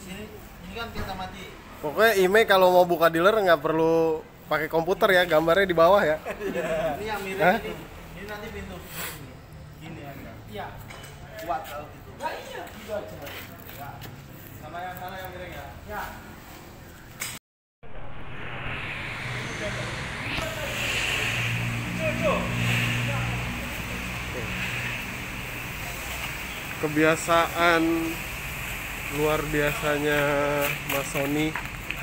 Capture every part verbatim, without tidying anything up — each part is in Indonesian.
sini ini kan kita mati. Pokoknya Ime kalau mau buka dealer nggak perlu pakai komputer ya, gambarnya di bawah ya. Ini yang mirip Hah? ini. Ini nanti pintu ini. Gini aja. Iya. Kuat kalau gitu. Nah iya, gitu aja. Ya. Sama yang sana yang miring ya. Ya. Kebiasaan luar biasanya Mas Sony,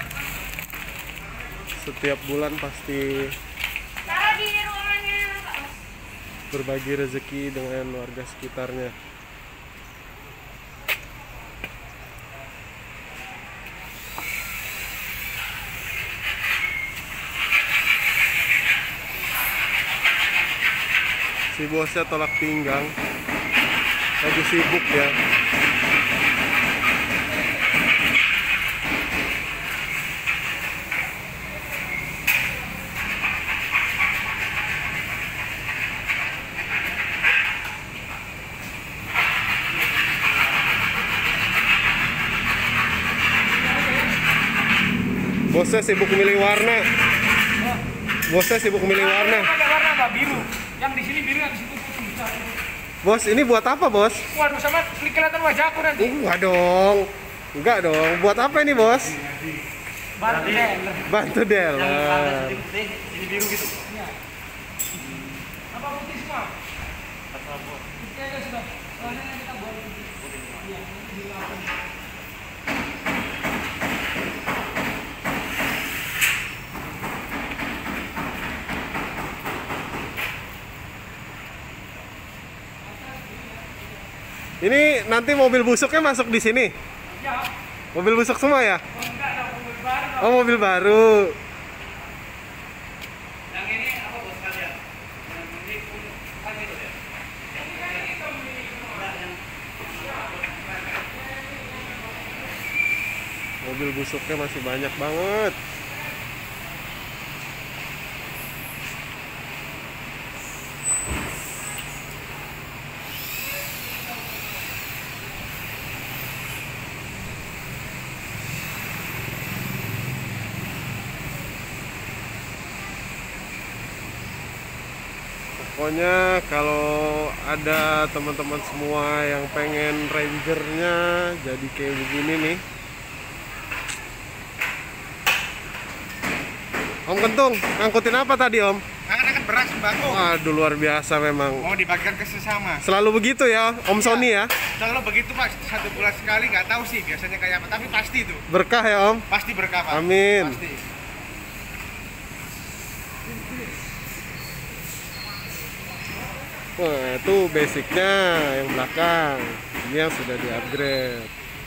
setiap bulan pasti Taruh di ruangannya Pak Bos. berbagi rezeki dengan warga sekitarnya. Si bosnya tolak pinggang, lagi sibuk ya. Bosnya sibuk milih warna. Bosnya sibuk milih warna. Ada warna apa? Biru. Yang di sini biru, yang di situ putih. Bos, ini buat apa, Bos? Waduh, sama kelihatan wajahku nanti. Enggak dong. Enggak dong. Buat apa ini, Bos? Bantu deh. Bantu Del. Yang ada sini putih, ini biru gitu. Iya. Apa putih semua? Putih aja sudah. Soalnya kita buat putih. Iya, nanti dilapin. Ini nanti mobil busuknya masuk di sini. Ya. Mobil busuk semua ya? Oh, enggak ada mobil baru. Oh, mobil baru. Yang ini apa bos kalian? Yang ini pun kan gitu ya. Mobil busuknya masih banyak banget. Pokoknya kalau ada teman-teman semua yang pengen rangernya jadi kayak begini nih, Om Kentung, ngangkutin apa tadi Om? Angkat-angkat beras sembako. Waduh, luar biasa memang. Mau dibagikan ke sesama. Selalu begitu ya Om Sony ya? Kalau begitu Pak, satu bulan sekali nggak tahu sih biasanya kayak apa, tapi pasti itu. Berkah ya Om? Pasti berkah Pak. Amin. Pasti. Wah, itu basicnya yang belakang. Ini yang sudah di-upgrade.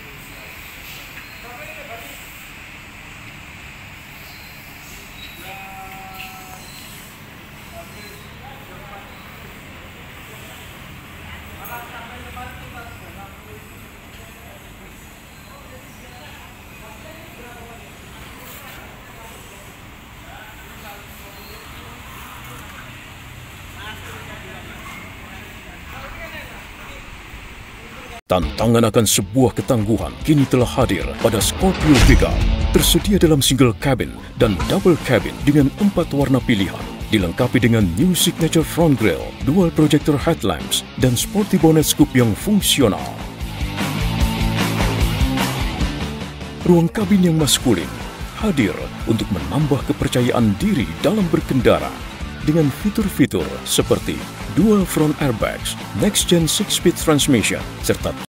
Tantangan akan sebuah ketangguhan kini telah hadir pada Scorpio Vega. Tersedia dalam single cabin dan double cabin dengan empat warna pilihan. Dilengkapi dengan new signature front grille, dual projector headlamps, dan sporty bonnet scoop yang fungsional. Ruang kabin yang maskulin hadir untuk menambah kepercayaan diri dalam berkendara. Dengan fitur-fitur seperti dual front airbags, next gen six speed transmission, serta